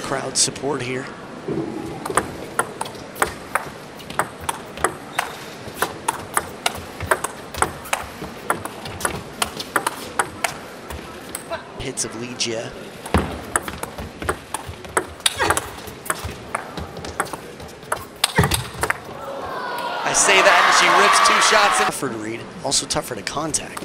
crowd support here. Hits of Ligia. I say that and she rips 2 shots. Tougher to read, also tougher to contact.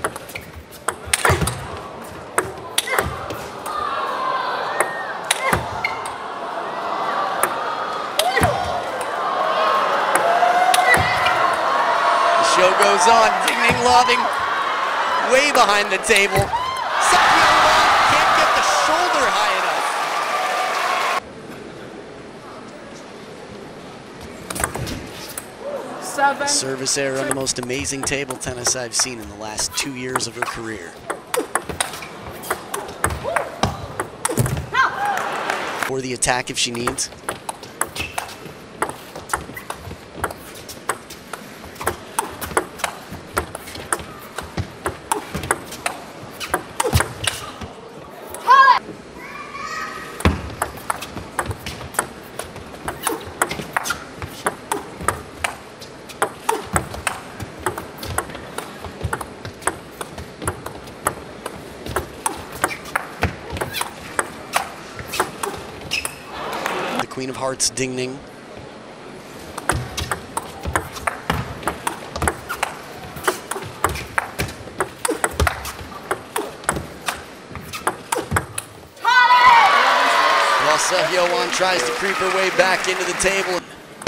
The show goes on. Ding Ning lobbing way behind the table. Suh Hyowon can't get the shoulder high enough. 7. Service error on the most amazing table tennis I've seen in the last 2 years of her career. Or the attack if she needs. Queen of Hearts, Ding Ning. While Suh Hyowon tries to creep her way back into the table.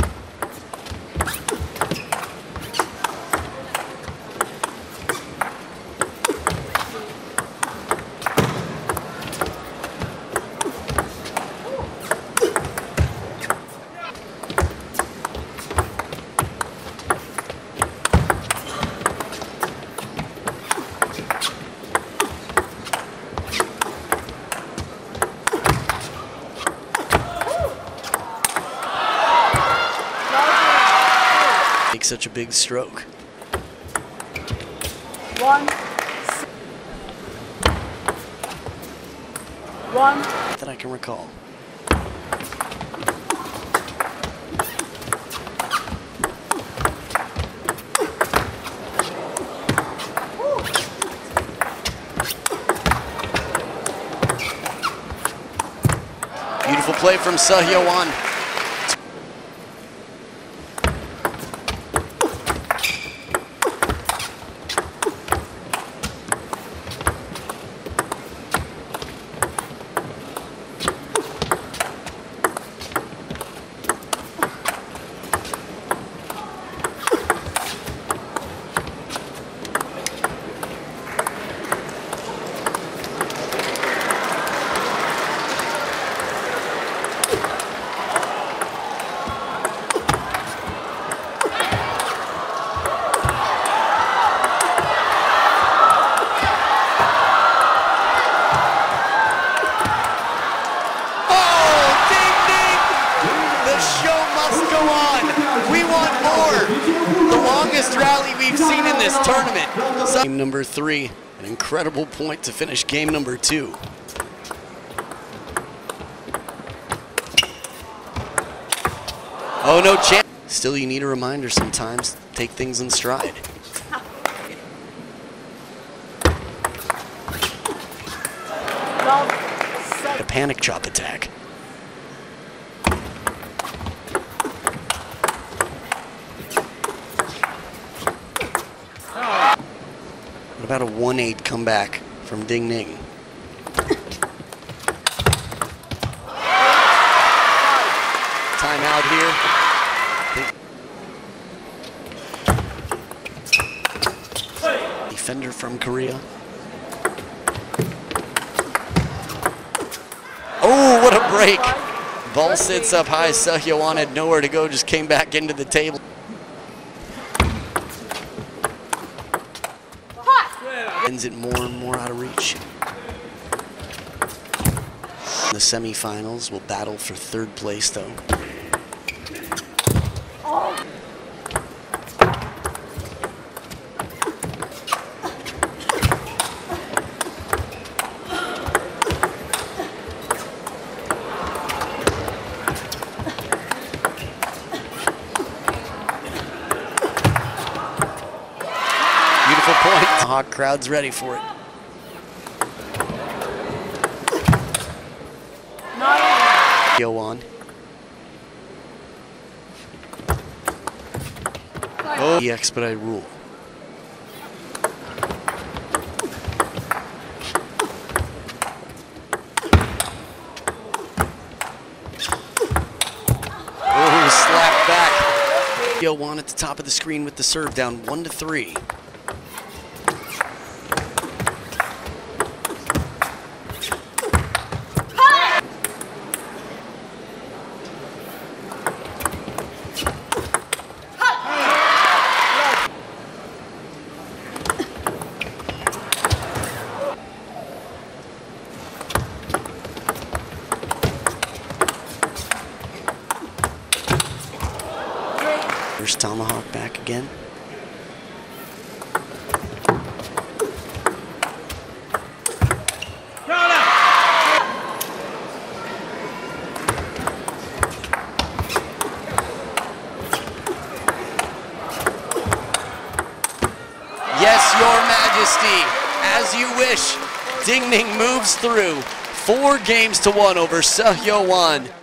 Make such a big stroke. 1. That I can recall. Beautiful play from Suh Hyowon. The longest rally we've seen in this tournament. Game number 3, an incredible point to finish game number 2. Oh, no chance. Still, you need a reminder sometimes. Take things in stride. A panic chop attack. What about a 1-8 comeback from Ding Ning? Timeout here. Defender from Korea. Oh, what a break. Ball sits up high. Suh Hyowon had nowhere to go, just came back into the table. Ends it more and more out of reach. The semifinals will battle for 3rd place, though. Crowd's ready for it. Hyowon. Oh, the expedite rule. Oh, slap back. Hyowon at the top of the screen with the serve, down 1-3. First tomahawk back again. Yes, Your Majesty, as you wish. Ding Ning moves through 4-1 over Suh Hyowon.